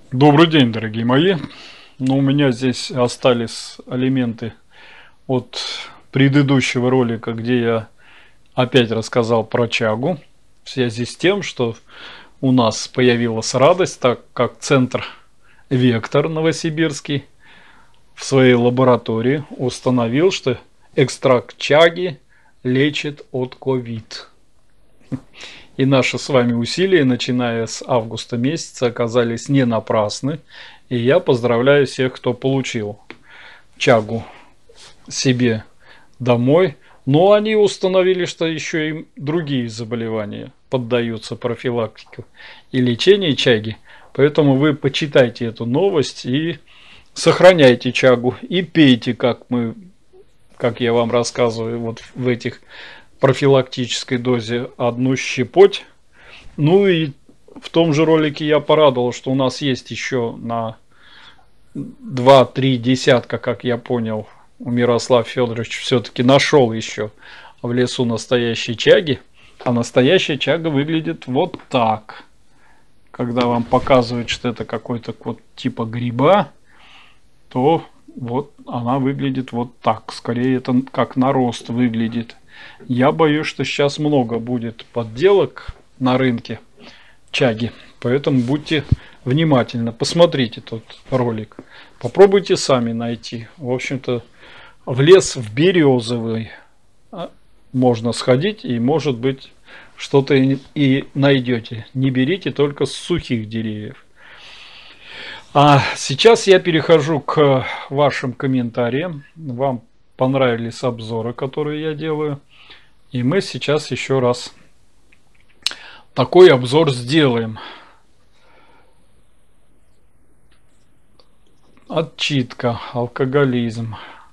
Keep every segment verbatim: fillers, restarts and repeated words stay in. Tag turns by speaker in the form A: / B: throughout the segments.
A: Добрый день, дорогие мои. Ну, у меня здесь остались элементы от предыдущего ролика, где я опять рассказал про чагу, в связи с тем, что у нас появилась радость, так как центр Вектор Новосибирский в своей лаборатории установил, что экстракт чаги лечит от ковид. И наши с вами усилия, начиная с августа месяца, оказались не напрасны. И я поздравляю всех, кто получил чагу себе домой. Но они установили, что еще и другие заболевания поддаются профилактике и лечению чаги. Поэтому вы почитайте эту новость и сохраняйте чагу. И пейте, как мы, как я вам рассказываю, вот в этих профилактической дозе одну щепоть. Ну и в том же ролике я порадовал, что у нас есть еще на два-три десятка, как я понял, у Мирослав Федорович все-таки нашел еще в лесу настоящие чаги. А настоящая чага выглядит вот так. Когда вам показывают, что это какой-то вот типа гриба, то вот она выглядит вот так. Скорее это как нарост выглядит. Я боюсь, что сейчас много будет подделок на рынке чаги, поэтому будьте внимательны, посмотрите тот ролик, попробуйте сами найти. В общем-то, в лес в березовый можно сходить, и может быть что-то и найдете. Не берите только с сухих деревьев. А сейчас я перехожу к вашим комментариям. Вам понравились обзоры, которые я делаю. И мы сейчас еще раз такой обзор сделаем. Отчитка, алкоголизм.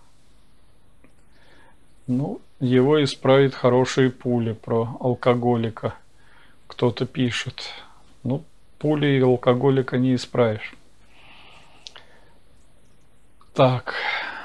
A: Ну, его исправит хорошие пули про алкоголика. Кто-то пишет. Ну, пули и алкоголика не исправишь. Так.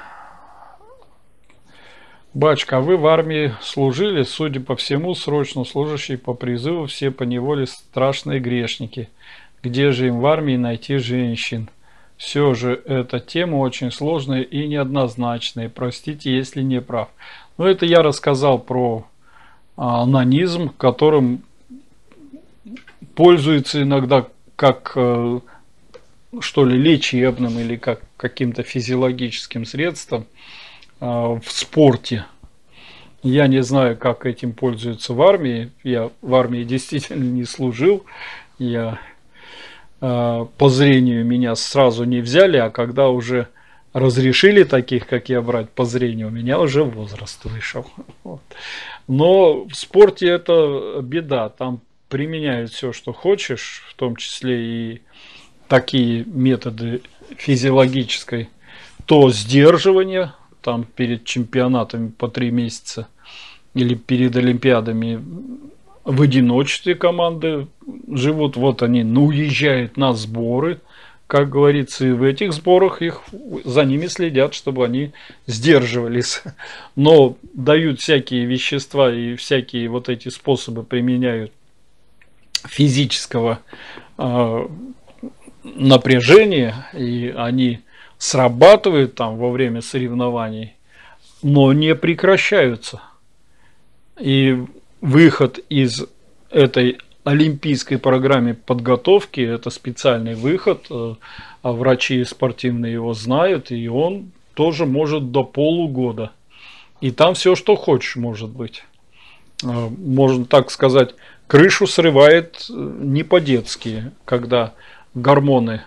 A: Бачка, а вы в армии служили? Судя по всему, срочно служащие по призыву все поневоле страшные грешники. Где же им в армии найти женщин? Все же эта тема очень сложная и неоднозначная. Простите, если не прав. Но это я рассказал про анонизм, которым пользуется иногда как что ли лечебным или как каким-то физиологическим средством в спорте. Я не знаю, как этим пользуются в армии. Я в армии действительно не служил. Я э, по зрению меня сразу не взяли, а когда уже разрешили таких, как я, брать по зрению, у меня уже возраст вышел. Вот. Но в спорте это беда. Там применяют все, что хочешь, в том числе и такие методы физиологической, то сдерживания. Там перед чемпионатами по три месяца или перед олимпиадами в одиночестве команды живут. Вот они, ну, уезжают на сборы, как говорится, и в этих сборах их за ними следят, чтобы они сдерживались. Но дают всякие вещества и всякие вот эти способы применяют физического э, напряжения, и они срабатывают там во время соревнований, но не прекращаются. И выход из этой олимпийской программы подготовки, это специальный выход, а врачи спортивные его знают, и он тоже может до полугода. И там все, что хочешь, может быть. Можно так сказать, крышу срывает не по-детски, когда гормоны,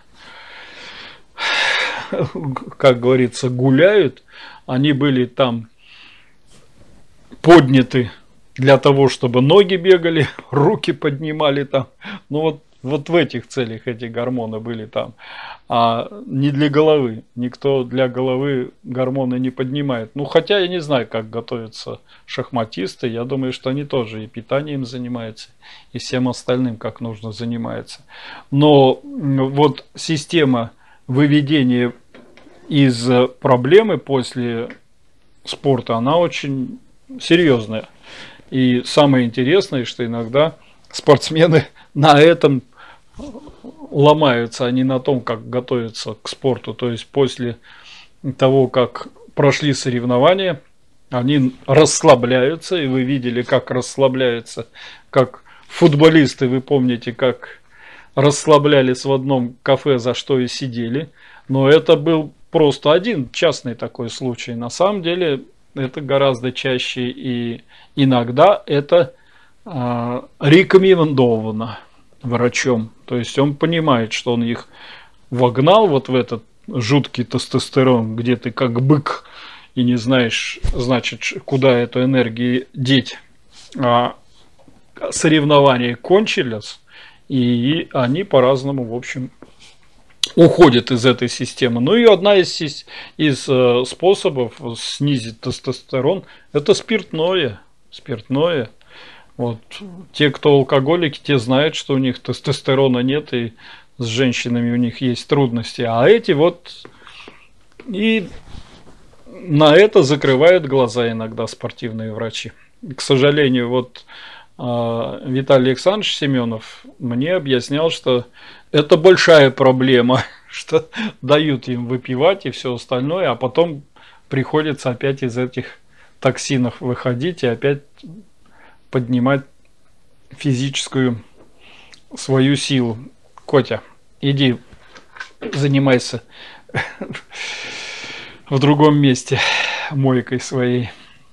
A: как говорится, гуляют. Они были там подняты для того, чтобы ноги бегали, руки поднимали там. Ну вот, вот в этих целях эти гормоны были там. А не для головы. Никто для головы гормоны не поднимает. Ну хотя я не знаю, как готовятся шахматисты. Я думаю, что они тоже и питанием занимаются, и всем остальным как нужно занимаются. Но вот система выведения из проблемы после спорта, она очень серьезная. И самое интересное, что иногда спортсмены на этом ломаются они на том, как готовятся к спорту. То есть после того, как прошли соревнования, они расслабляются, и вы видели, как расслабляются, как футболисты, вы помните, как расслаблялись в одном кафе, за что и сидели. Но это был просто один частный такой случай. На самом деле это гораздо чаще, и иногда это э, рекомендовано врачом. То есть он понимает, что он их вогнал вот в этот жуткий тестостерон, где ты как бык и не знаешь, значит, куда эту энергию деть. А соревнования кончились, и они по-разному, в общем, уходят из этой системы. Ну и одна из, из э, способов снизить тестостерон – это спиртное. Спиртное. Вот. Те, кто алкоголики, те знают, что у них тестостерона нет, и с женщинами у них есть трудности. А эти вот и на это закрывают глаза иногда спортивные врачи. К сожалению, вот Виталий Александрович Семенов мне объяснял, что это большая проблема, что дают им выпивать и все остальное, а потом приходится опять из этих токсинов выходить и опять поднимать физическую свою силу. Котя, иди занимайся в другом месте мойкой своей.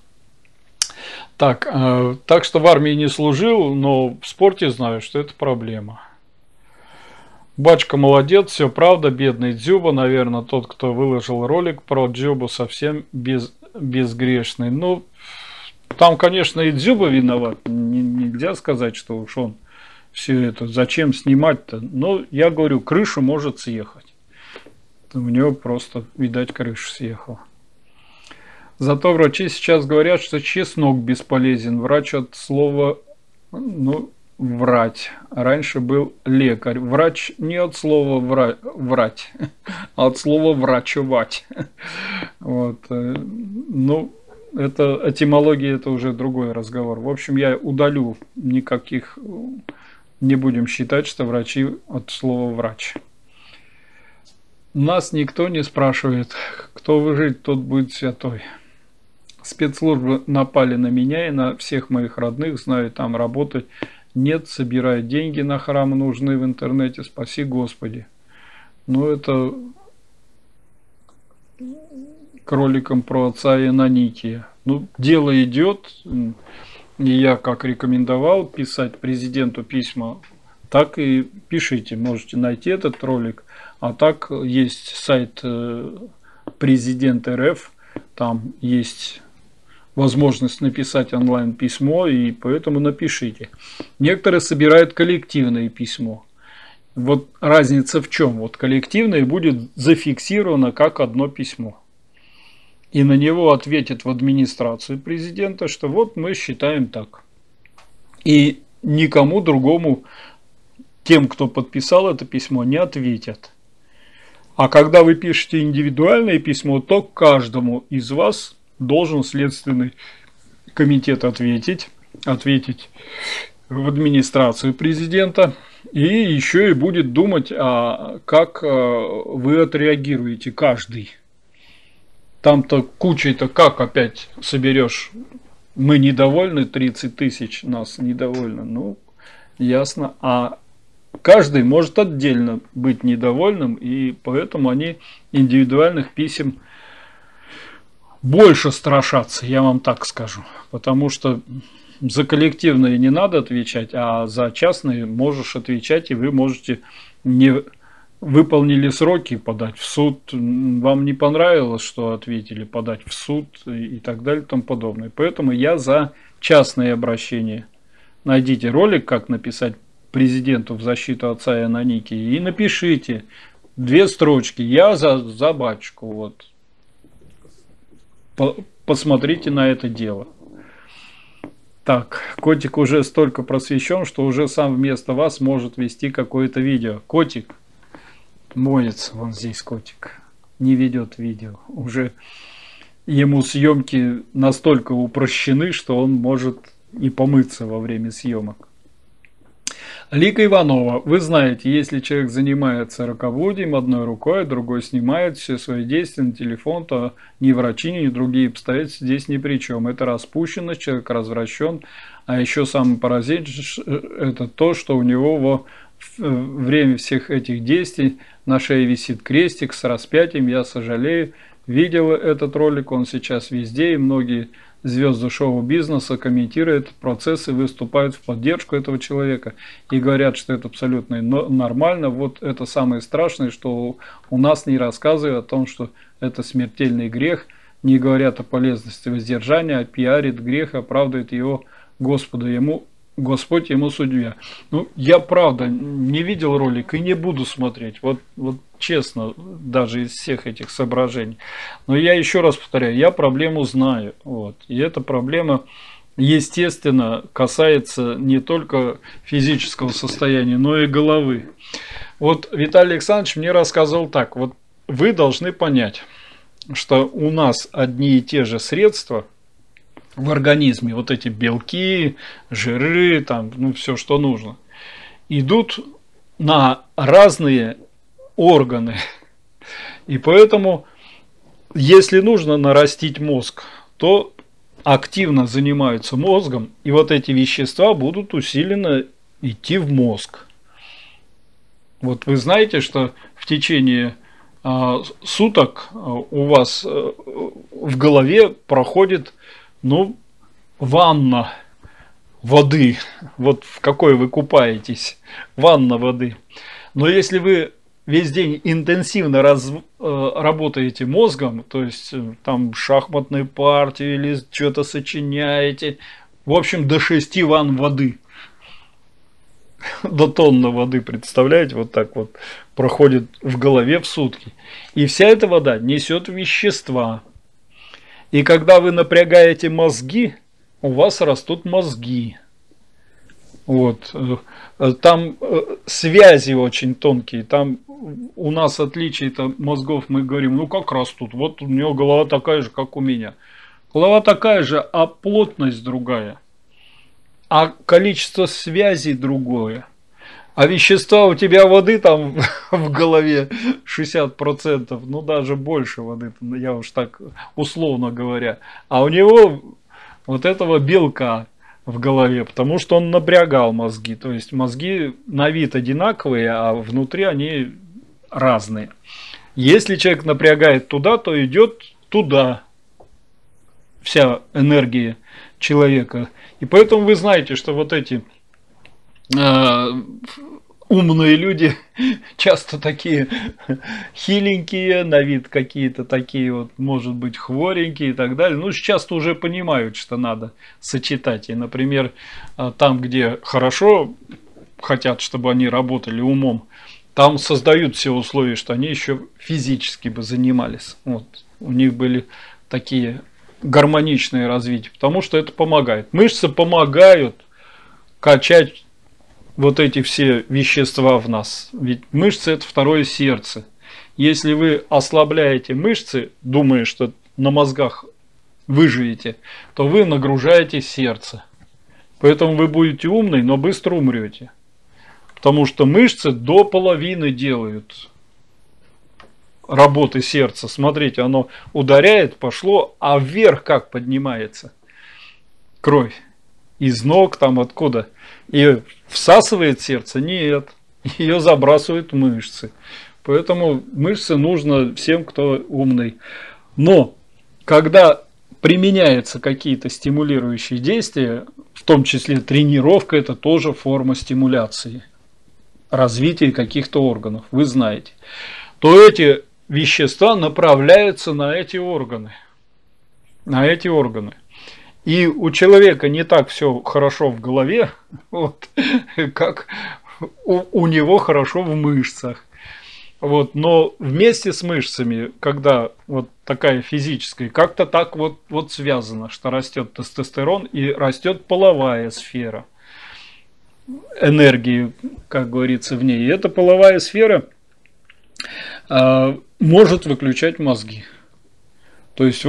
A: Так, э, так что в армии не служил, но в спорте знаю, что это проблема. Бачка молодец, все правда, бедный Дзюба, наверное, тот, кто выложил ролик про Дзюбу, совсем без, безгрешный. Ну, там, конечно, и Дзюба виноват, не, нельзя сказать, что уж он все это, зачем снимать-то. Но я говорю, крыша может съехать. У него просто, видать, крыша съехала. Зато врачи сейчас говорят, что чеснок бесполезен. Врач от слова, ну, врать. Раньше был лекарь. Врач не от слова вра... врать, а от слова врачевать. Вот. Ну, это этимология, это уже другой разговор. В общем, я удалю, никаких, не будем считать, что врачи от слова врач. Нас никто не спрашивает, кто выжить, тот будет святой. Спецслужбы напали на меня и на всех моих родных, знаю, там работать нет, собирают деньги на храм, нужны в интернете, спаси Господи. Ну, это кроликом про отца Иноникия. Ну, дело идет, и я, как рекомендовал писать президенту письма, так и пишите, можете найти этот ролик. А так есть сайт Президент РФ, там есть возможность написать онлайн письмо, и поэтому напишите. Некоторые собирают коллективное письмо. Вот разница в чем? Вот коллективное будет зафиксировано как одно письмо. И на него ответит в администрацию президента, что вот мы считаем так. И никому другому, тем, кто подписал это письмо, не ответят. А когда вы пишете индивидуальное письмо, то каждому из вас должен Следственный комитет ответить, ответить в администрацию президента, и еще и будет думать, а как вы отреагируете каждый. Там-то кучей-то как опять соберешь? Мы недовольны, тридцать тысяч нас недовольны. Ну, ясно. А каждый может отдельно быть недовольным, и поэтому они индивидуальных писем больше страшатся, я вам так скажу. Потому что за коллективные не надо отвечать, а за частные можешь отвечать, и вы можете не выполнили сроки подать в суд, вам не понравилось, что ответили, подать в суд и так далее и тому подобное. Поэтому я за частные обращения. Найдите ролик, как написать президенту в защиту отца Иноникия, и напишите две строчки. Я за, за батюшку. Вот. Посмотрите на это дело. Так, котик уже столько просвещен, что уже сам вместо вас может вести какое-то видео. Котик моется, вон здесь котик, не ведет видео. Уже ему съемки настолько упрощены, что он может и помыться во время съемок. Лика Иванова, вы знаете, если человек занимается рукоблудием одной рукой, другой снимает все свои действия на телефон, то ни врачи, ни другие обстоятельства здесь ни при чем. Это распущенность, человек развращен, а еще самый поразительный это то, что у него во время всех этих действий на шее висит крестик с распятием. Я сожалею, видел этот ролик, он сейчас везде, и многие звезды шоу-бизнеса комментируют этот процесс и выступают в поддержку этого человека и говорят, что это абсолютно нормально. Вот это самое страшное, что у нас не рассказывают о том, что это смертельный грех, не говорят о полезности воздержания, а пиарит грех, оправдывает его Господу, ему Господь ему судья. Ну, я правда не видел ролик и не буду смотреть. Вот, вот честно, даже из всех этих соображений. Но я еще раз повторяю, я проблему знаю. Вот. И эта проблема, естественно, касается не только физического состояния, но и головы. Вот Виталий Александрович мне рассказывал так. Вот вы должны понять, что у нас одни и те же средства в организме, вот эти белки, жиры, там, ну, все, что нужно, идут на разные органы. И поэтому, если нужно нарастить мозг, то активно занимаются мозгом, и вот эти вещества будут усиленно идти в мозг. Вот вы знаете, что в течение а, суток у вас а, в голове проходит, ну, ванна воды, вот в какой вы купаетесь, ванна воды. Но если вы весь день интенсивно раз, э, работаете мозгом, то есть э, там шахматную партию или что-то сочиняете, в общем, до шести ванн воды, до тонны воды, представляете, вот так вот проходит в голове в сутки. И вся эта вода несет вещества. И когда вы напрягаете мозги, у вас растут мозги. Вот. Там связи очень тонкие. Там у нас отличие-то мозгов, мы говорим, ну как растут? Вот у него голова такая же, как у меня. Голова такая же, а плотность другая. А количество связей другое. А вещества у тебя воды там в голове шестьдесят процентов, ну даже больше воды, я уж так условно говоря. А у него вот этого белка в голове, потому что он напрягал мозги. То есть мозги на вид одинаковые, а внутри они разные. Если человек напрягает туда, то идет туда вся энергия человека. И поэтому вы знаете, что вот эти умные люди часто такие хиленькие, на вид какие-то такие вот, может быть, хворенькие и так далее. Ну, часто уже понимают, что надо сочетать. И, например, там, где хорошо хотят, чтобы они работали умом, там создают все условия, что они еще физически бы занимались. Вот. У них были такие гармоничные развития, потому что это помогает. Мышцы помогают качать вот эти все вещества в нас. Ведь мышцы — это второе сердце. Если вы ослабляете мышцы, думая, что на мозгах выживете, то вы нагружаете сердце. Поэтому вы будете умный, но быстро умрете. Потому что мышцы до половины делают работы сердца. Смотрите, оно ударяет, пошло, а вверх как поднимается кровь? Из ног, там откуда? И всасывает сердце? Нет. Ее забрасывают мышцы. Поэтому мышцы нужно всем, кто умный. Но когда применяются какие-то стимулирующие действия, в том числе тренировка, это тоже форма стимуляции, развития каких-то органов, вы знаете, то эти вещества направляются на эти органы. На эти органы. И у человека не так все хорошо в голове, вот, как у, у него хорошо в мышцах. Вот, но вместе с мышцами, когда вот такая физическая, как-то так вот, вот связано, что растет тестостерон и растет половая сфера энергии, как говорится, в ней. И эта половая сфера э, может выключать мозги. То есть вот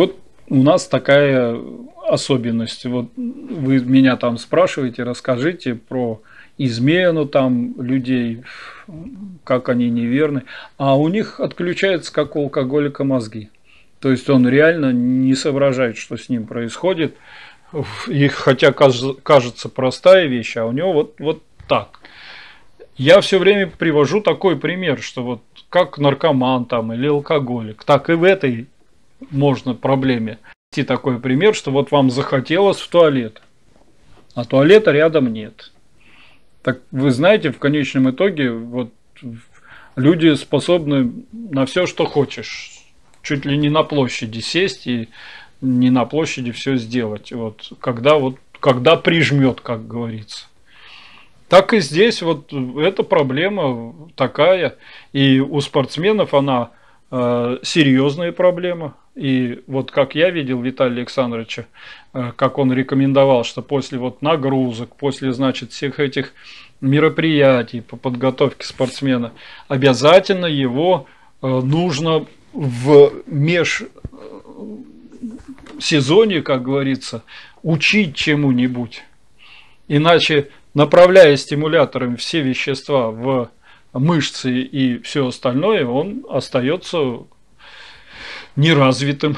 A: у нас такая особенность. Вот вы меня там спрашиваете, расскажите про измену там людей, как они неверны. А у них отключаются, как у алкоголика, мозги. То есть он реально не соображает, что с ним происходит. И хотя кажется простая вещь, а у него вот, вот так. Я все время привожу такой пример, что вот как наркоман там или алкоголик, так и в этой можно проблеме найти такой пример, что вот вам захотелось в туалет, а туалета рядом нет. Так вы знаете, в конечном итоге вот люди способны на все, что хочешь. Чуть ли не на площади сесть и не на площади все сделать. Вот, когда, вот, когда прижмет, как говорится. Так и здесь вот эта проблема такая. И у спортсменов она э, серьезная проблема. И вот как я видел Виталия Александровича, э, как он рекомендовал, что после вот нагрузок, после, значит, всех этих мероприятий по подготовке спортсмена, обязательно его э, нужно в межсезонье, как говорится, учить чему-нибудь. Иначе, направляя стимуляторами все вещества в мышцы и все остальное, он остается неразвитым.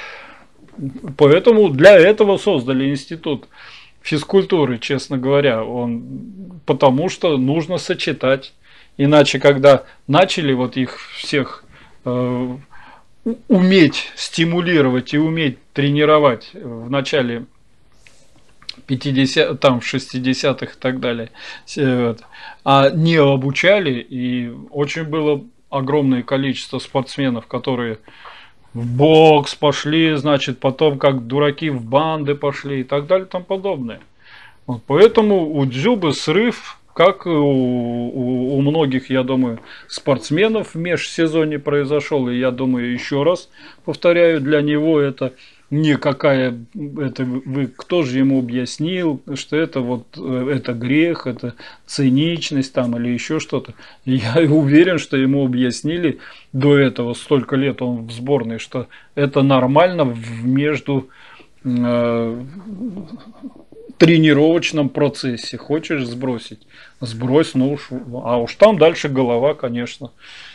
A: Поэтому для этого создали институт физкультуры, честно говоря. Он, потому что нужно сочетать. Иначе, когда начали вот их всех э, уметь стимулировать и уметь тренировать в начале пятидесятых, там в шестидесятых и так далее, а не обучали, и очень было огромное количество спортсменов, которые в бокс пошли, значит, потом как дураки в банды пошли и так далее и тому подобное. Вот поэтому у Дзюбы срыв, как и у, у, у многих, я думаю, спортсменов в межсезонье произошел, и я думаю, еще раз повторяю, для него это никакая, это вы, кто же ему объяснил, что это вот это грех, это циничность там или еще что-то. Я уверен, что ему объяснили до этого, столько лет он в сборной, что это нормально в между э, тренировочном процессе. Хочешь сбросить, сбрось, ну уж, а уж там дальше голова, конечно.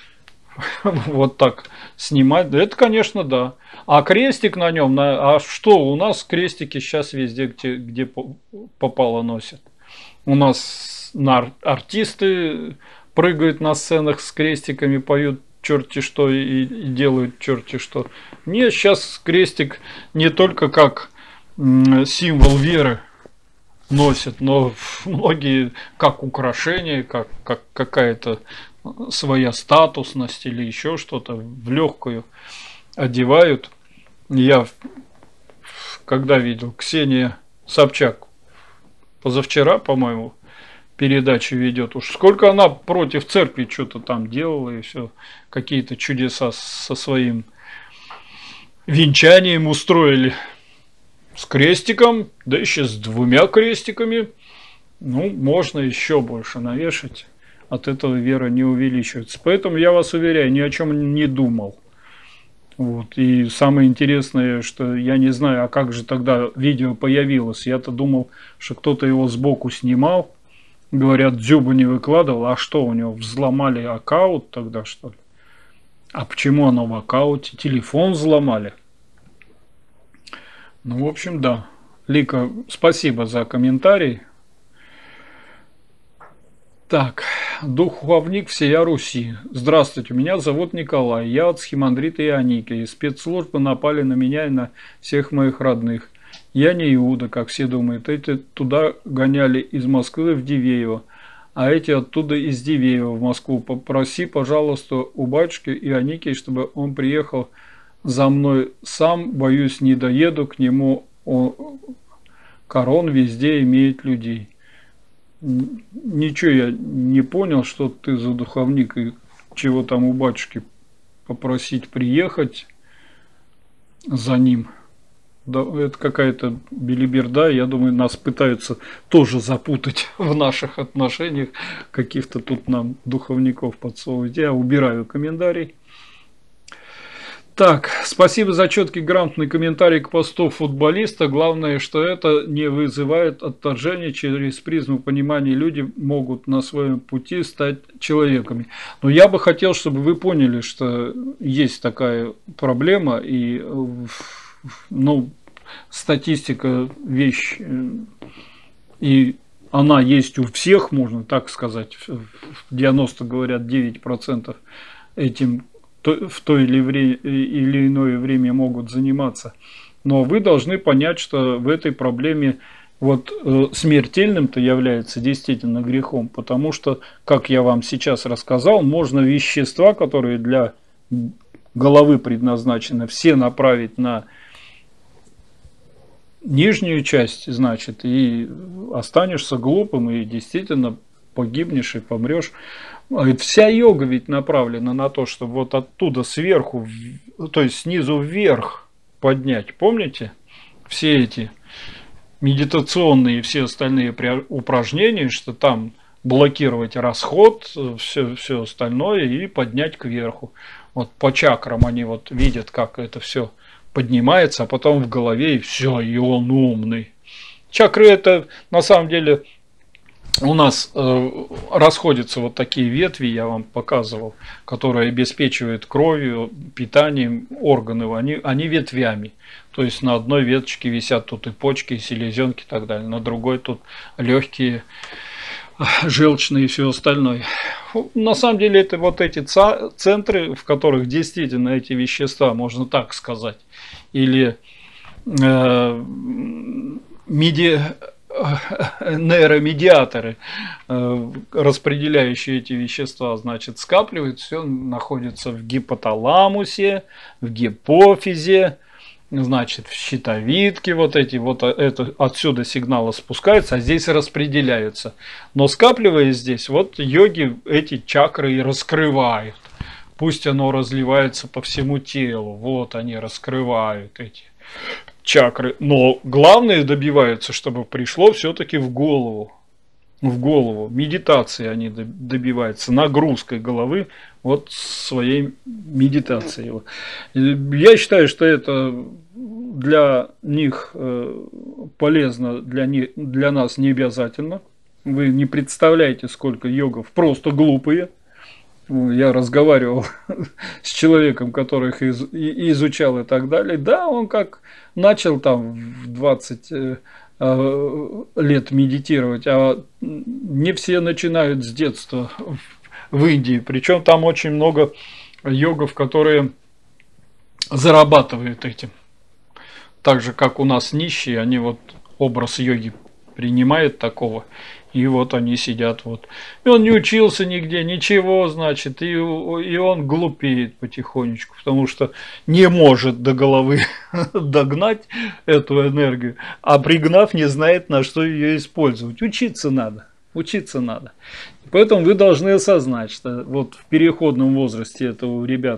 A: Вот так снимать, это, конечно, да. А крестик на нем, на, а что, у нас крестики сейчас везде, где, где попало, носят. У нас на, артисты прыгают на сценах с крестиками, поют черти что и, и делают черти что. Нет, сейчас крестик не только как м, символ веры носят, но многие как украшение, как, как какая-то своя статусность или еще что-то в легкую одевают. Я когда видел Ксения Собчак позавчера, по-моему, передачу ведет, уж сколько она против церкви что-то там делала и все, какие-то чудеса со своим венчанием устроили с крестиком, да еще с двумя крестиками. Ну, можно еще больше навешать. От этого вера не увеличивается. Поэтому я вас уверяю, ни о чем не думал. Вот. И самое интересное, что я не знаю, а как же тогда видео появилось. Я-то думал, что кто-то его сбоку снимал. Говорят, Дзюба не выкладывал. А что, у него взломали аккаунт тогда, что ли? А почему оно в аккаунте? Телефон взломали. Ну, в общем, да. Лика, спасибо за комментарий. Так, духовник всея Руси. Здравствуйте, меня зовут Николай. Я от схимандрита Ионики. И спецслужбы напали на меня и на всех моих родных. Я не Иуда, как все думают. Эти туда гоняли из Москвы в Дивеево, а эти оттуда из Дивеева в Москву. Попроси, пожалуйста, у батюшки Ионики, чтобы он приехал за мной сам. Боюсь, не доеду к нему. Корон везде имеет людей. Ничего я не понял, что ты за духовник и чего там у батюшки попросить приехать за ним. Да, это какая-то белиберда. Я думаю, нас пытаются тоже запутать в наших отношениях. Каких-то тут нам духовников подсовывать. Я убираю комментарий. Так, спасибо за четкий грамотный комментарий к посту футболиста. Главное, что это не вызывает отторжения. Через призму понимания люди могут на своем пути стать человеками. Но я бы хотел, чтобы вы поняли, что есть такая проблема. И, ну, статистика вещь, и она есть у всех, можно так сказать. девяносто, говорят, девять процентов этим в то или, вре или иное время могут заниматься. Но вы должны понять, что в этой проблеме вот э, смертельным-то является действительно грехом, потому что, как я вам сейчас рассказал, можно вещества, которые для головы предназначены, все направить на нижнюю часть, значит, и останешься глупым, и действительно погибнешь и помрешь. Вся йога ведь направлена на то, чтобы вот оттуда сверху, то есть снизу вверх поднять. Помните? Все эти медитационные и все остальные упражнения, что там блокировать расход, все, все остальное и поднять кверху. Вот по чакрам они вот видят, как это все поднимается, а потом в голове и все, и он умный. Чакры — это на самом деле... У нас э, расходятся вот такие ветви, я вам показывал, которые обеспечивают кровью, питанием органы, они, они ветвями. То есть на одной веточке висят тут и почки, и селезенки и так далее, на другой тут легкие, желчные и все остальное. На самом деле это вот эти центры, в которых действительно эти вещества, можно так сказать, или э, меди... нейромедиаторы, распределяющие эти вещества, значит, скапливают, все находится в гипоталамусе, в гипофизе, значит, в щитовидке, вот эти, вот это, отсюда сигналы спускаются, а здесь распределяются. Но скапливаясь здесь, вот йоги эти чакры и раскрывают. Пусть оно разливается по всему телу, вот они раскрывают эти чакры, но главное добиваются, чтобы пришло все-таки в голову, в голову. Медитацией они добиваются, нагрузкой головы вот своей медитацией. Я считаю, что это для них полезно, для, них, для нас не обязательно. Вы не представляете, сколько йогов просто глупые. Я разговаривал с человеком, который их из, изучал и так далее. Да, он как начал там в двадцать э, лет медитировать, а не все начинают с детства в Индии. Причем там очень много йогов, которые зарабатывают этим. Так же, как у нас нищие, они вот образ йоги принимают такого. И вот они сидят вот. И он не учился нигде, ничего, значит, и, и он глупеет потихонечку, потому что не может до головы догнать эту энергию, а пригнав, не знает, на что ее использовать. Учиться надо, учиться надо. Поэтому вы должны осознать, что вот в переходном возрасте это у ребят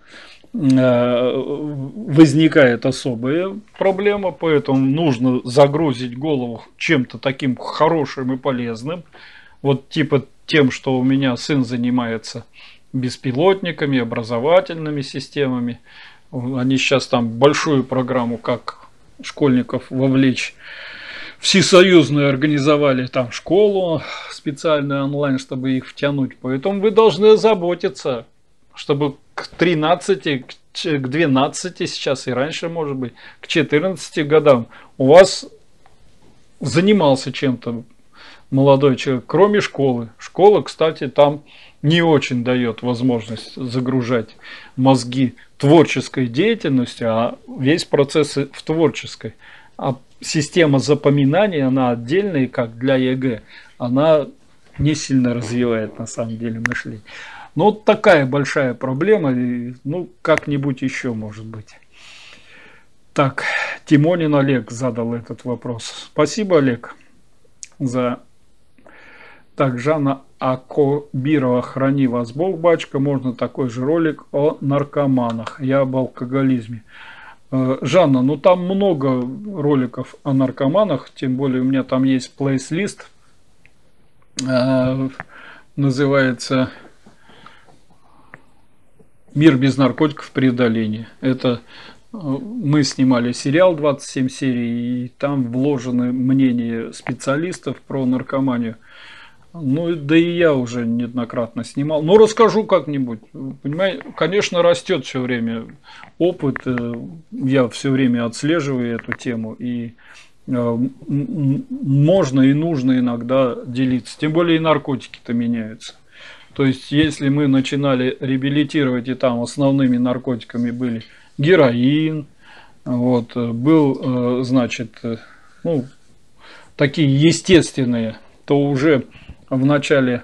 A: возникает особая проблема, поэтому нужно загрузить голову чем-то таким хорошим и полезным, вот типа тем, что у меня сын занимается беспилотниками, образовательными системами. Они сейчас там большую программу, как школьников вовлечь, всесоюзную организовали там школу специальную онлайн, чтобы их втянуть, поэтому вы должны заботиться, чтобы к тринадцати, к двенадцати сейчас и раньше, может быть, к четырнадцати годам у вас занимался чем-то молодой человек, кроме школы. Школа, кстати, там не очень дает возможность загружать мозги творческой деятельностью, а весь процесс в творческой. А система запоминания, она отдельная, как для ЕГЭ, она не сильно развивает на самом деле мышление. Ну, вот такая большая проблема, и, ну, как-нибудь еще может быть. Так, Тимонин Олег задал этот вопрос. Спасибо, Олег, за... Так, Жанна Акобирова, храни вас Бог, бачка, можно такой же ролик о наркоманах, я об алкоголизме. Жанна, ну там много роликов о наркоманах, тем более у меня там есть плейлист, называется... «Мир без наркотиков. Преодоление». Это мы снимали сериал двадцать семь серий, и там вложены мнения специалистов про наркоманию. Ну, да и я уже неоднократно снимал. Ну, расскажу как-нибудь. Понимаете, конечно, растет все время опыт. Я все время отслеживаю эту тему. И можно и нужно иногда делиться. Тем более и наркотики-то меняются. То есть, если мы начинали реабилитировать, и там основными наркотиками были героин, вот, был, значит, ну, такие естественные, то уже в начале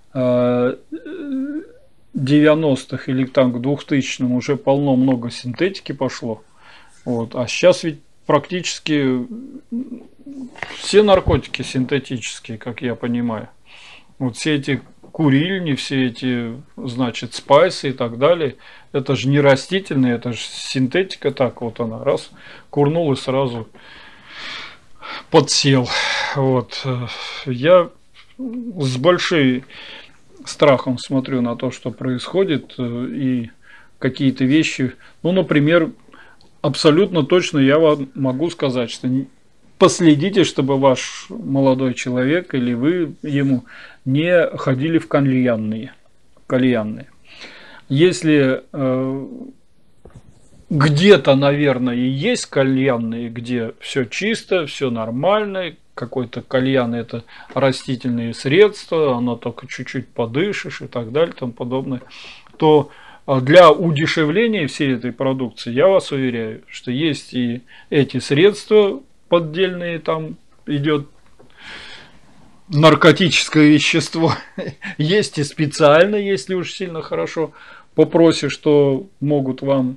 A: девяностых или там к двухтысячным уже полно много синтетики пошло. Вот, а сейчас ведь практически все наркотики синтетические, как я понимаю. Вот все эти курильни, все эти, значит, спайсы и так далее, это же не растительные, это же синтетика, так вот она, раз, курнул и сразу подсел. Вот. Я с большим страхом смотрю на то, что происходит, и какие-то вещи, ну, например, абсолютно точно я вам могу сказать, что последите, чтобы ваш молодой человек или вы ему не ходили в кальянные. кальянные. Если э, где-то, наверное, и есть кальянные, где все чисто, все нормально, какой-то кальян это растительные средства, оно только чуть-чуть подышишь и так далее, и тому подобное, то для удешевления всей этой продукции, я вас уверяю, что есть и эти средства поддельные, там идет наркотическое вещество, есть и специально, если уж сильно хорошо попросишь, что могут вам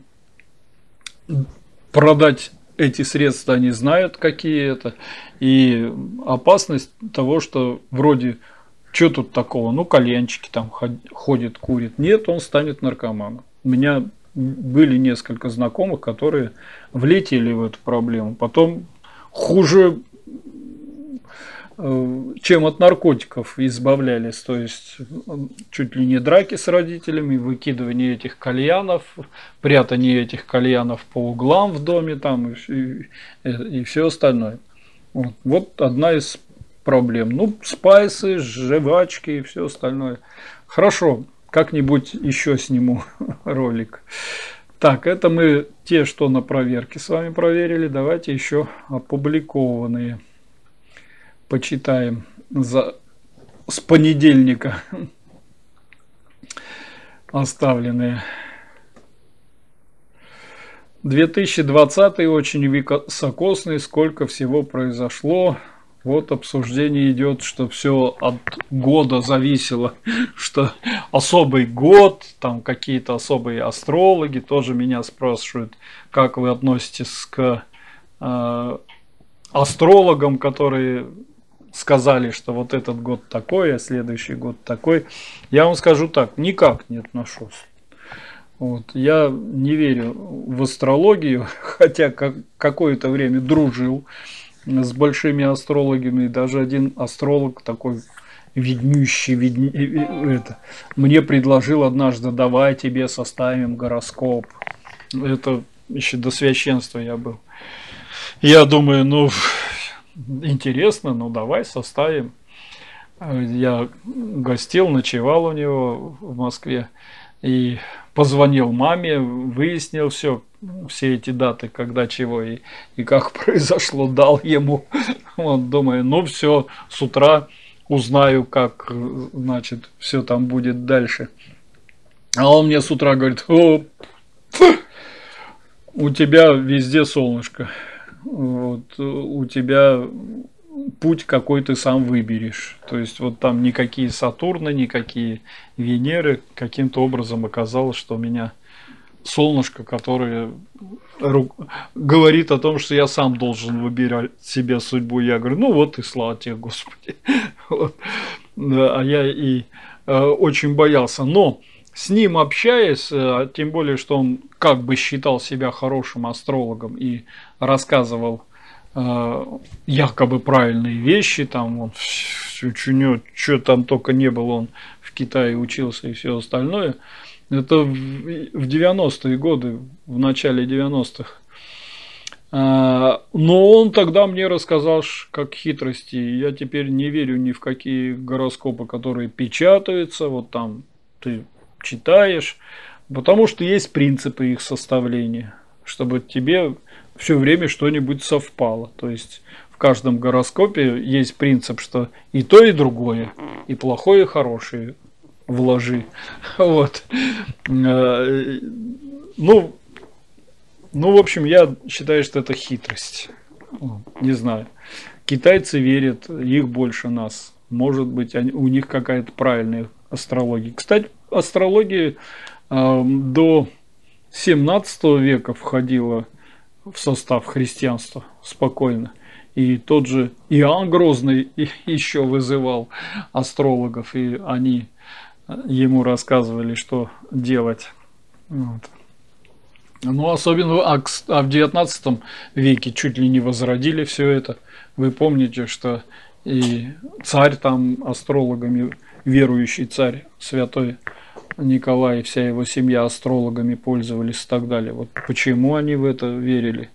A: продать эти средства, они знают, какие это, и опасность того, что вроде, что тут такого, ну, кальянчики там ходит, курит, нет, он станет наркоманом. У меня были несколько знакомых, которые влетели в эту проблему, потом хуже, чем от наркотиков избавлялись, то есть чуть ли не драки с родителями, выкидывание этих кальянов, прятание этих кальянов по углам в доме там и, и, и все остальное. Вот, вот одна из проблем. Ну, спайсы, жвачки и все остальное. Хорошо, как-нибудь еще сниму ролик. Так, это мы те, что на проверке с вами проверили. Давайте еще опубликованные почитаем за с понедельника оставленные. две тысячи двадцатый очень високосный, сколько всего произошло. Вот обсуждение идет, что все от года зависело, что особый год, там какие-то особые астрологи тоже меня спрашивают, как вы относитесь к э, астрологам, которые сказали, что вот этот год такой, а следующий год такой. Я вам скажу так, никак не отношусь. Вот. Я не верю в астрологию, хотя как, какое-то время дружил с большими астрологами. Даже один астролог такой виднющий, видни, это, мне предложил однажды: давай тебе составим гороскоп. Это еще до священства я был. Я думаю, ну, интересно, ну давай составим. Я гостил, ночевал у него в Москве и позвонил маме, выяснил все, все эти даты, когда чего и, и как произошло, дал ему. Вот, думаю, ну все, с утра узнаю, как, значит, все там будет дальше. А он мне с утра говорит: о, у тебя везде солнышко. Вот, у тебя путь, какой ты сам выберешь. То есть вот там никакие Сатурны, никакие Венеры. Каким-то образом оказалось, что у меня солнышко, которое говорит о том, что я сам должен выбирать себе судьбу. Я говорю, ну вот и слава тебе, Господи. Вот. А я и э, очень боялся. Но с ним общаясь, э, тем более, что он как бы считал себя хорошим астрологом и рассказывал э, якобы правильные вещи, там он что там только не был, он в Китае учился и все остальное. Это в в девяностые годы, в начале девяностых. А, но он тогда мне рассказал, ш как хитрости. И я теперь не верю ни в какие гороскопы, которые печатаются, вот там ты читаешь, потому что есть принципы их составления, чтобы тебе все время что-нибудь совпало. То есть в каждом гороскопе есть принцип, что и то, и другое, и плохое, и хорошее вложи. Вот. Э, ну ну, в общем, я считаю, что это хитрость. О, не знаю. Китайцы верят, их больше нас. Может быть, они, у них какая-то правильная астрология. Кстати, астрология э, до семнадцатого века входила в состав христианства спокойно. И тот же Иоанн Грозный еще вызывал астрологов, и они ему рассказывали, что делать. Вот. Ну, особенно а, а в девятнадцатом веке чуть ли не возродили все это. Вы помните, что и царь там астрологами, верующий царь, святой Николай, и вся его семья астрологами пользовались и так далее. Вот почему они в это верили,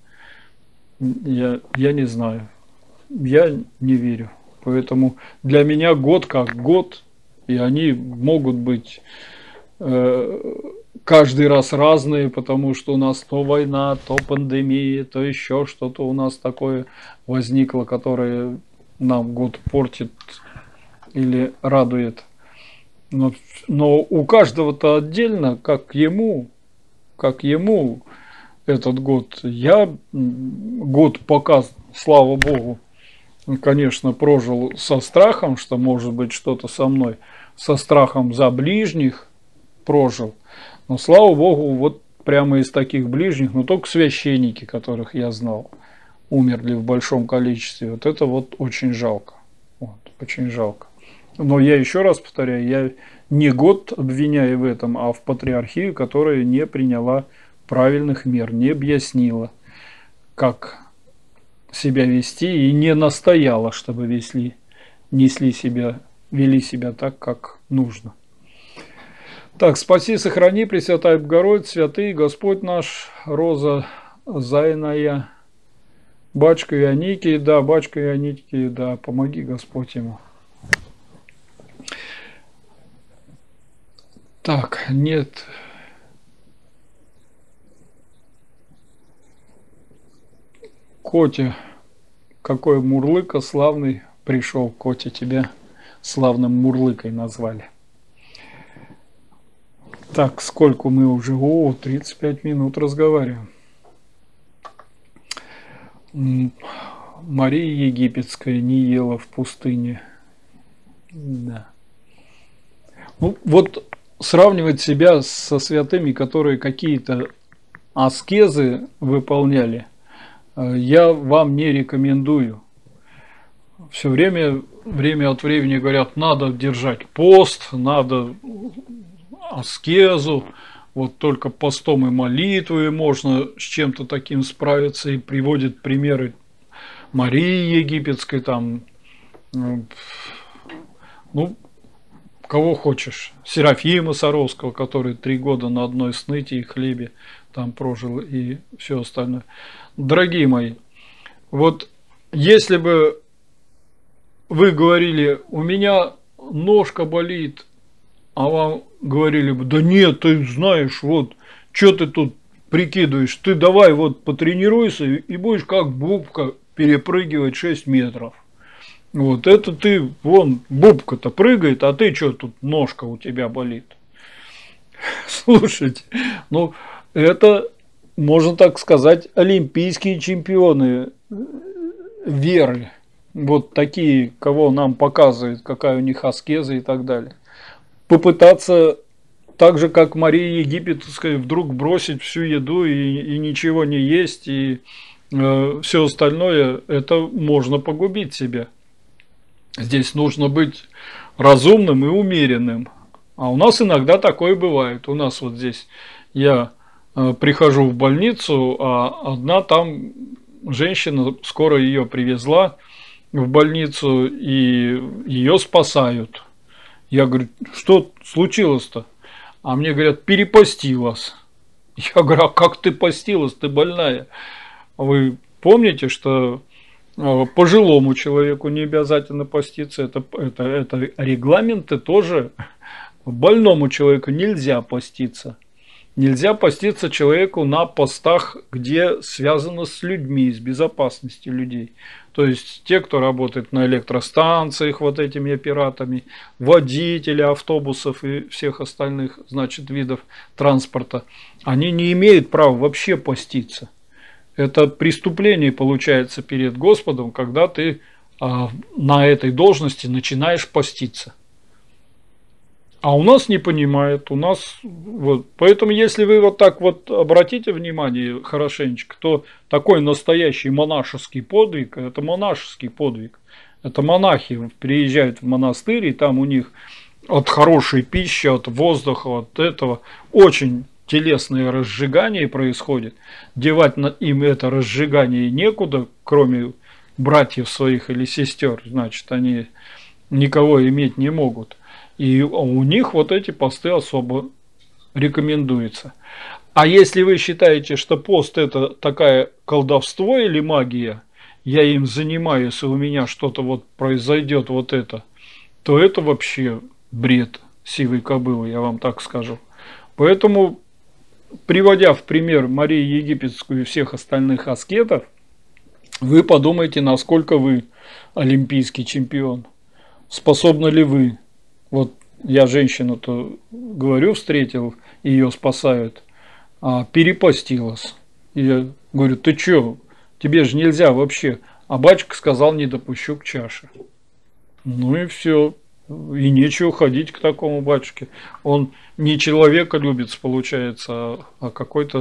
A: я, я не знаю. Я не верю. Поэтому для меня год как год, и они могут быть э, каждый раз разные, потому что у нас то война, то пандемия, то еще что-то у нас такое возникло, которое нам год портит или радует. Но, но у каждого-то отдельно, как ему, как ему этот год. Я год пока, слава богу, конечно, прожил со страхом, что может быть что-то со мной, со страхом за ближних прожил. Но, слава богу, вот прямо из таких ближних, но только священники, которых я знал, умерли в большом количестве. Вот это вот очень жалко. Вот, очень жалко. Но я еще раз повторяю, я не год обвиняю в этом, а в патриархию, которая не приняла правильных мер, не объяснила, как себя вести, и не настояла, чтобы весли, несли себя, вели себя так, как нужно. Так, спаси, сохрани, Пресвятая Богородица, святый Господь наш, Роза Зайная, Батюшка Ионикий, да, Батюшка Ионикий, да, помоги Господь ему. Так, нет. Котя, какой мурлыка славный пришел, Котя, тебя славным мурлыкой назвали. Так, сколько мы уже? О, тридцать пять минут разговариваем. Мария Египетская не ела в пустыне. Да. Ну, вот сравнивать себя со святыми, которые какие-то аскезы выполняли, я вам не рекомендую. Все время, время от времени говорят, надо держать пост, надо аскезу, вот только постом и молитвой можно с чем-то таким справиться, и приводит примеры Марии Египетской, там, ну, кого хочешь, Серафима Саровского, который три года на одной сныти и хлебе там прожил, и все остальное. Дорогие мои, вот если бы вы говорили, у меня ножка болит, а вам говорили бы, да нет, ты знаешь, вот, что ты тут прикидываешь, ты давай вот потренируйся и будешь как бубка перепрыгивать шесть метров. Вот это ты, вон, бубка-то прыгает, а ты что тут, ножка у тебя болит. Слушайте, ну, это, можно так сказать, олимпийские чемпионы веры. Вот такие, кого нам показывают, какая у них аскеза и так далее. Попытаться так же, как Мария Египетская, вдруг бросить всю еду и, и ничего не есть, и э, все остальное, это можно погубить себя. Здесь нужно быть разумным и умеренным. А у нас иногда такое бывает. У нас вот здесь я э, прихожу в больницу, а одна там женщина, скоро ее привезла в больницу, и ее спасают. Я говорю, что случилось-то? А мне говорят, перепостилась. Я говорю, а как ты постилась, ты больная? Вы помните, что э, пожилому человеку не обязательно поститься, это, это, это регламенты тоже. Больному человеку нельзя поститься. Нельзя поститься человеку на постах, где связано с людьми, с безопасностью людей. То есть те, кто работает на электростанциях вот этими операторами, водители автобусов и всех остальных, значит, видов транспорта, они не имеют права вообще поститься. Это преступление получается перед Господом, когда ты а, на этой должности начинаешь поститься. А у нас не понимают, у нас вот, поэтому если вы вот так вот обратите внимание хорошенечко, то такой настоящий монашеский подвиг, это монашеский подвиг, это монахи приезжают в монастырь, и там у них от хорошей пищи, от воздуха, от этого очень телесное разжигание происходит, девать им это разжигание некуда, кроме братьев своих или сестер, значит, они никого иметь не могут. И у них вот эти посты особо рекомендуются. А если вы считаете, что пост это такая колдовство или магия, я им занимаюсь, и у меня что-то вот произойдет вот это, то это вообще бред сивой кобылы, я вам так скажу. Поэтому, приводя в пример Марию Египетскую и всех остальных аскетов, вы подумайте, насколько вы олимпийский чемпион. Способны ли вы? Вот я женщину-то, говорю, встретил, ее спасают, а перепостилась. И я говорю, ты чё, тебе же нельзя вообще. А батюшка сказал, не допущу к чаше. Ну и все. И нечего ходить к такому батюшке. Он не человека любит, получается, а, а какой-то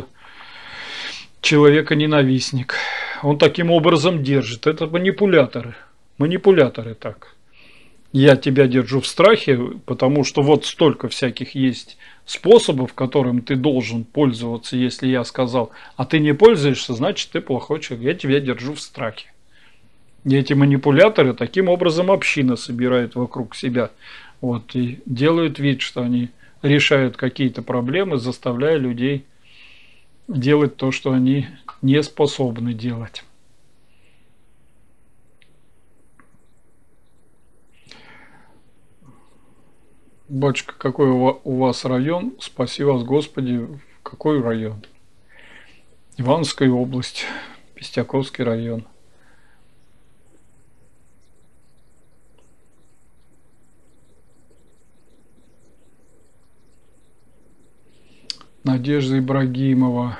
A: человека-ненавистник. Он таким образом держит. Это манипуляторы. Манипуляторы так. Я тебя держу в страхе, потому что вот столько всяких есть способов, которым ты должен пользоваться, если я сказал, а ты не пользуешься, значит ты плохой человек. Я тебя держу в страхе. И эти манипуляторы таким образом община собирают вокруг себя. Вот, и делают вид, что они решают какие-то проблемы, заставляя людей делать то, что они не способны делать. Батюшка, какой у вас район? Спаси вас, Господи. Какой район? Ивановская область, Пестяковский район. Надежда Ибрагимова.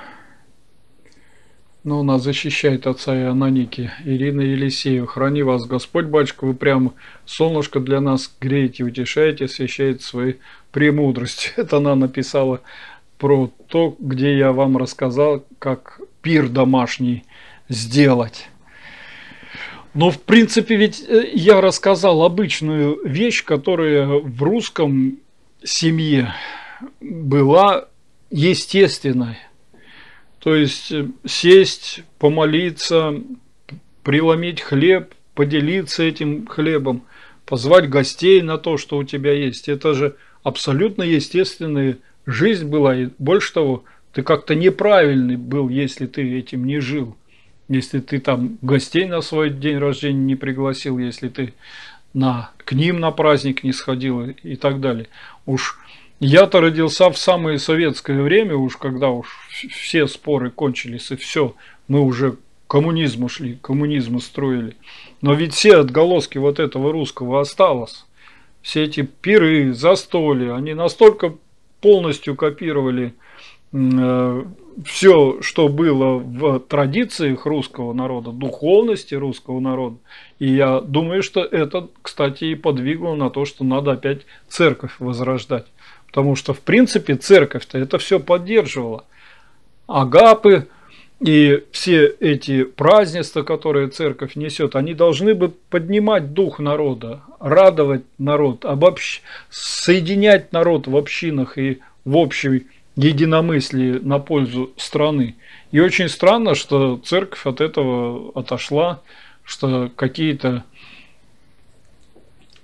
A: Но она защищает отца и Ананики. Ирина Елисеева. Храни вас Господь, батюшка. Вы прям солнышко для нас греете, утешаете, освещаете свои премудрости. Это она написала про то, где я вам рассказал, как пир домашний сделать. Но в принципе ведь я рассказал обычную вещь, которая в русском семье была естественной. То есть сесть, помолиться, преломить хлеб, поделиться этим хлебом, позвать гостей на то, что у тебя есть. Это же абсолютно естественная жизнь была. И больше того, ты как-то неправильный был, если ты этим не жил. Если ты там гостей на свой день рождения не пригласил, если ты на, к ним на праздник не сходил и так далее. Уж я-то родился в самое советское время, уж когда уж все споры кончились и все, мы уже к коммунизму шли, коммунизм строили. Но ведь все отголоски вот этого русского осталось. Все эти пиры, застолья, они настолько полностью копировали э, все, что было в традициях русского народа, духовности русского народа. И я думаю, что это, кстати, и подвигло на то, что надо опять церковь возрождать. Потому что, в принципе, церковь-то это все поддерживала. Агапы и все эти празднества, которые церковь несет, они должны бы поднимать дух народа, радовать народ, обобщ... соединять народ в общинах и в общей единомыслии на пользу страны. И очень странно, что церковь от этого отошла, что какие-то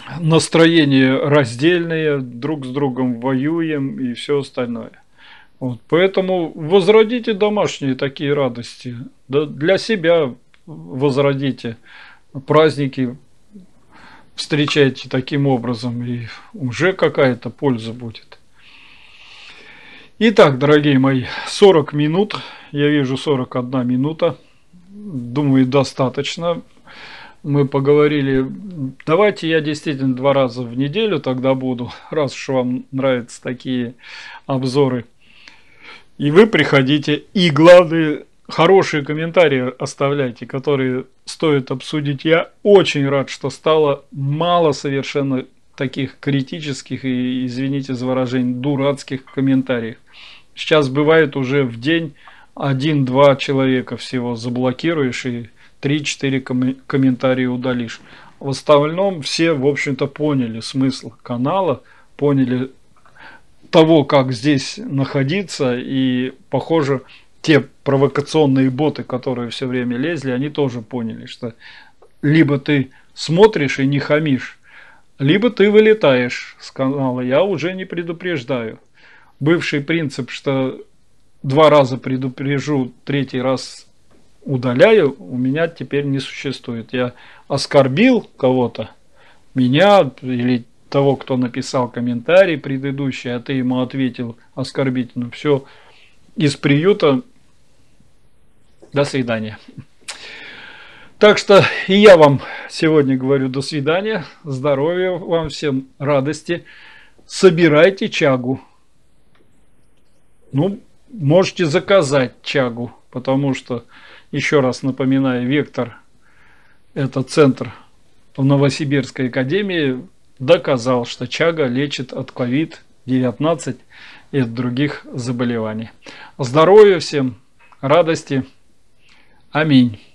A: настроения раздельные, друг с другом воюем и все остальное. Вот, поэтому возродите домашние такие радости, да, для себя возродите праздники, встречайте таким образом, и уже какая-то польза будет. Итак, дорогие мои, сорок минут, я вижу сорок одна минута, думаю, достаточно. Мы поговорили, давайте я действительно два раза в неделю тогда буду, раз уж вам нравятся такие обзоры. И вы приходите, и главное, хорошие комментарии оставляйте, которые стоит обсудить. Я очень рад, что стало мало совершенно таких критических и, извините за выражение, дурацких комментариев. Сейчас бывает уже в день один-два человека всего заблокируешь и три-четыре ком комментария удалишь. В остальном все, в общем-то, поняли смысл канала, поняли того, как здесь находиться, и, похоже, те провокационные боты, которые все время лезли, они тоже поняли, что либо ты смотришь и не хамишь, либо ты вылетаешь с канала. Я уже не предупреждаю. Бывший принцип, что два раза предупрежу, третий раз удаляю, у меня теперь не существует. Я оскорбил кого-то, меня или того, кто написал комментарий предыдущий, а ты ему ответил оскорбительно, все, из приюта, до свидания. Так что и я вам сегодня говорю до свидания, здоровья вам всем, радости, собирайте чагу. Ну, можете заказать чагу, потому что, еще раз напоминаю, Вектор, это центр в Новосибирской академии, доказал, что чага лечит от ковид девятнадцать и от других заболеваний. Здоровья всем, радости. Аминь.